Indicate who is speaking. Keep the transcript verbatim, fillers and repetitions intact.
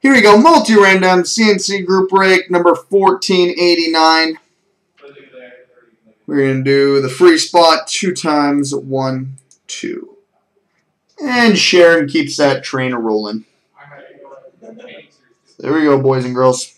Speaker 1: Here we go. Multi Random C and C Group Break number fourteen eighty-nine. We're going to do the free spot two times, one, two. And Sharon keeps that train rolling. There we go, boys and girls.